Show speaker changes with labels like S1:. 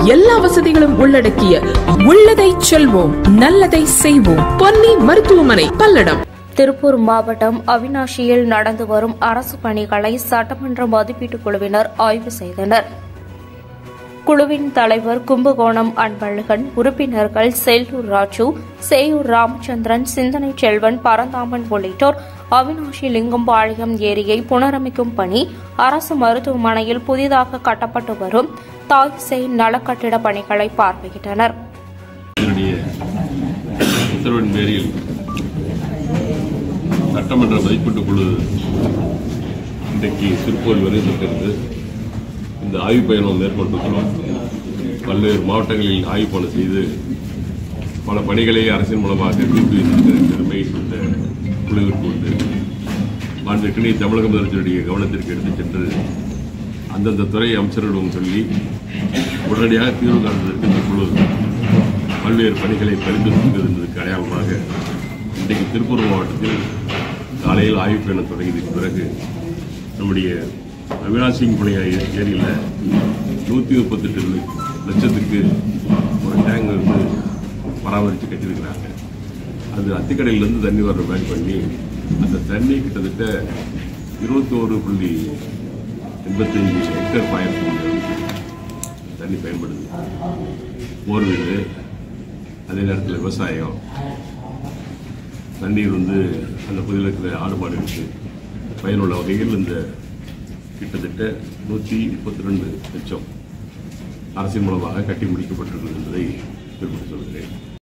S1: எல்லா வசதிகளும் உள்ளடக்கிய உள்ளதை செல்வோம் நல்லதை செய்வோம் பொன்னி மருத்துவமனை பல்லடம்.
S2: திருப்பூர் மாவட்டம் அவிநாசியில் நடந்து வரும் அரசு பணிகளை சட்டமன்ற மதிப்பீட்டுக் குழுவினர் ஆய்வு செய்தனர். குழுவின் தலைவர் கும்பகோணம் அன்பழகன், உறுப்பினர்கள் செல்லூர் ராஜு, சேயூர் ராமச்சந்திரன், சிந்தனை செல்வன், பரந்தாமன் உள்ளிட்டோர் அவிநாசி லிங்கம்பாளையம் ஏரியை புனரமைக்கும் பணி, அரசு மருத்துவமனையில் புதிதாக கட்டப்பட்டு வரும் தாய் சேய் நலக்கட்டிட பணிகளை பார்வையிட்டனர்.
S3: சட்டமன்ற மதிப்பீட்டுக் குழு இன்றைக்கு திருப்பூர் வருகிறது. இந்த ஆய்வு பயணம் மேற்கொண்டிருக்கிறோம். பல்வேறு மாவட்டங்களில் ஆய்வு பணி செய்து பல பணிகளை அரசின் மூலமாக தீர்த்து வைத்திருக்கிற பெருமை இந்த குழுவிற்கு உண்டு. மாண்புமிகு தமிழக முதலமைச்சருடைய கவனத்திற்கு எடுத்துச் சென்று அந்தந்த துறை அமைச்சர்களிடம் சொல்லி உடனடியாக தீர்வு காண்பதற்கு இந்த குழு பல்வேறு பணிகளை பரிந்துரைத்திருந்ததற்கு அடையாளமாக இன்றைக்கு திருப்பூர் மாவட்டத்தில் காலையில் ஆய்வு பயணம் தொடங்கியதற்கு பிறகு நம்முடைய அவிநாசி ஏரியில் 138 லட்சத்துக்கு ஒரு டேங்க் வந்து பராமரித்து கட்டியிருக்கிறாங்க. அது அத்திக்கடையிலிருந்து தண்ணி வர்ற மாதிரி பண்ணி அந்த தண்ணி கிட்டத்தட்ட 21.85 ஹெக்டேர் பாயத்துக்கு தண்ணி பயன்படுது. போர்வெல், அதே நேரத்தில் விவசாயம், தண்ணீர் வந்து அந்த பகுதியில் இருக்கிற ஆடு மாடுகளுக்கு பயனுள்ள வகையில் இந்த கிட்டத்தட்ட 132 லட்சம் அரசின் மூலமாக கட்டி முடிக்கப்பட்டிருக்கிறது என்பதை குறிப்பிட்டு சொல்கிறேன்.